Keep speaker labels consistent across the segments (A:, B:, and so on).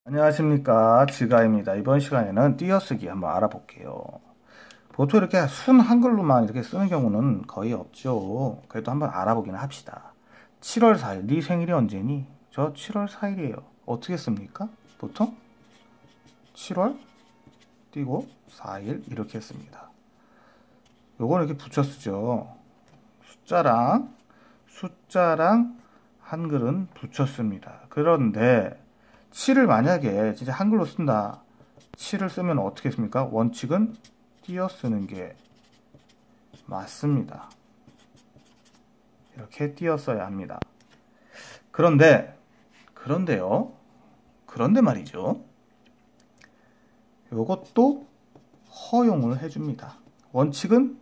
A: 안녕하십니까, 지가입니다. 이번 시간에는 띄어쓰기 한번 알아볼게요. 보통 이렇게 순 한글로만 이렇게 쓰는 경우는 거의 없죠. 그래도 한번 알아보기는 합시다. 7월 4일, 네 생일이 언제니? 저 7월 4일이에요. 어떻게 씁니까? 보통 7월 띄고 4일 이렇게 씁니다. 요거는 이렇게 붙여 쓰죠. 숫자랑 한글은 붙여 씁니다. 그런데 7을 만약에 진짜 한글로 쓴다. 7을 쓰면 어떻게 씁니까? 원칙은 띄어 쓰는 게 맞습니다. 이렇게 띄어 써야 합니다. 그런데 말이죠. 이것도 허용을 해줍니다. 원칙은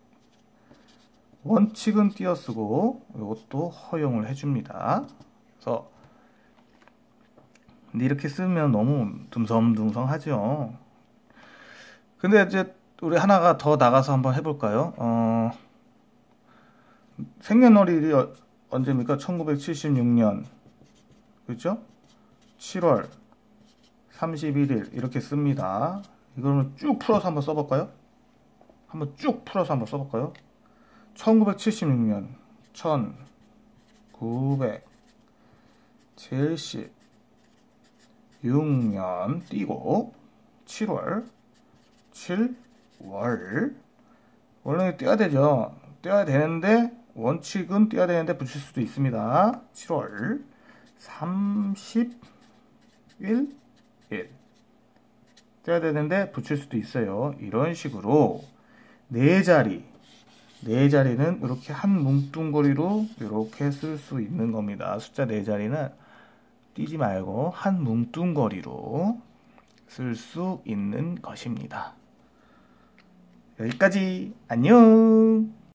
A: 띄어 쓰고 이것도 허용을 해줍니다. 그래서 근데 이렇게 쓰면 너무 듬성듬성하죠. 근데 이제 우리 하나가 더 나가서 한번 해볼까요? 생년월일이 언제입니까? 1976년. 그렇죠? 7월 31일 이렇게 씁니다. 이거를 쭉 풀어서 한번 써볼까요? 1976년 1976년 띄고 7월 7월 원래 띄어야 되죠. 띄어야 되는데 원칙은 띄어야 되는데 붙일 수도 있습니다. 7월 30일 일 띄어야 되는데 붙일 수도 있어요. 이런 식으로 네 자리는 이렇게 한 뭉뚱거리로 이렇게 쓸 수 있는 겁니다. 숫자 네 자리는 띄지 말고 한 뭉뚱거리로 쓸 수 있는 것입니다. 여기까지. 안녕.